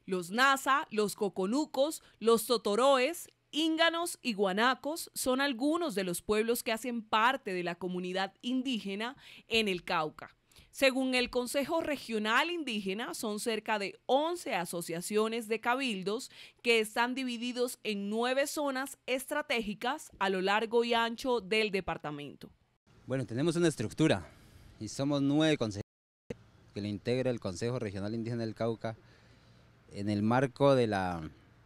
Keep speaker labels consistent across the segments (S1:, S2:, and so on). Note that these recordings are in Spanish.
S1: Los nasa, los coconucos, los totoroes, ínganos y guanacos son algunos de los pueblos que hacen parte de la comunidad indígena en el Cauca. Según el Consejo Regional Indígena, son cerca de 11 asociaciones de cabildos que están divididos en 9 zonas estratégicas a lo largo y ancho del departamento.
S2: Bueno, tenemos una estructura y somos 9 consejeros que lo integra el Consejo Regional Indígena del Cauca en el marco de la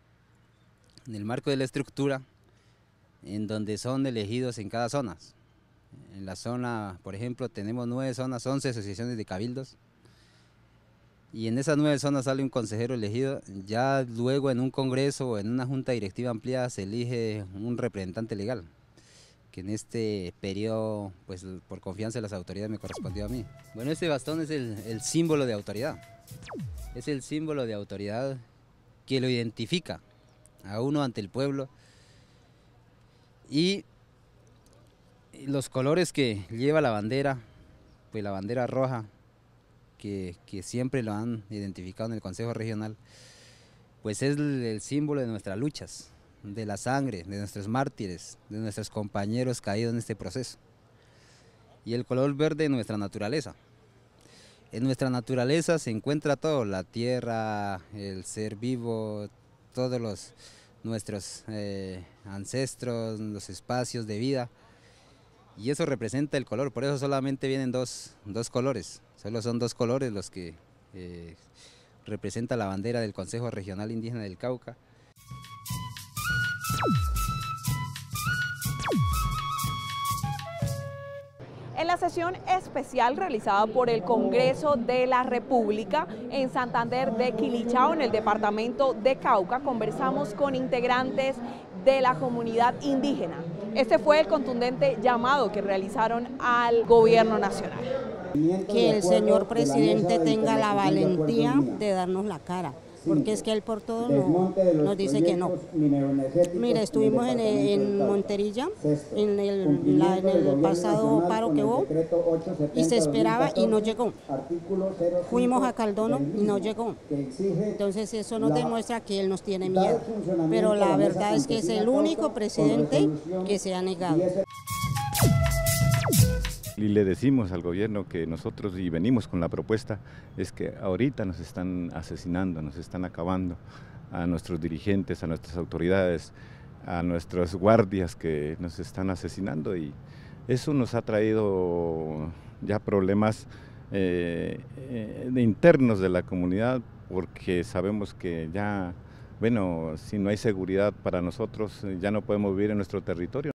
S2: estructura, en donde son elegidos en cada zona. En la zona, por ejemplo, tenemos 9 zonas, 11 asociaciones de cabildos, y en esas 9 zonas sale un consejero elegido. Ya luego en un congreso o en una junta directiva ampliada se elige un representante legal, que en este periodo, pues por confianza de las autoridades, me correspondió a mí. Bueno, este bastón es el símbolo de autoridad, es el símbolo de autoridad que lo identifica a uno ante el pueblo, y los colores que lleva la bandera, pues la bandera roja, que siempre lo han identificado en el Consejo Regional, pues es el símbolo de nuestras luchas, de la sangre, de nuestros mártires, de nuestros compañeros caídos en este proceso. Y el color verde de nuestra naturaleza. En nuestra naturaleza se encuentra todo, la tierra, el ser vivo, todos nuestros ancestros, los espacios de vida. Y eso representa el color, por eso solamente vienen dos colores, solo son 2 colores los que representa la bandera del Consejo Regional Indígena del Cauca.
S1: En la sesión especial realizada por el Congreso de la República en Santander de Quilichao, en el departamento de Cauca, conversamos con integrantes de la comunidad indígena. Este fue el contundente llamado que realizaron al gobierno nacional.
S3: Que el señor presidente tenga la valentía de darnos la cara, porque es que él por todo nos dice que no. Mira, estuvimos en Monterilla, en el pasado paro que hubo, y se esperaba y no llegó. Fuimos a Caldono y no llegó. Entonces eso nos demuestra que él nos tiene miedo, pero la verdad es que es el único presidente que se ha negado.
S4: Y le decimos al gobierno que nosotros, y venimos con la propuesta, es que ahorita nos están asesinando, nos están acabando a nuestros dirigentes, a nuestras autoridades, a nuestros guardias que nos están asesinando, y eso nos ha traído ya problemas internos de la comunidad, porque sabemos que ya, bueno, si no hay seguridad para nosotros, ya no podemos vivir en nuestro territorio.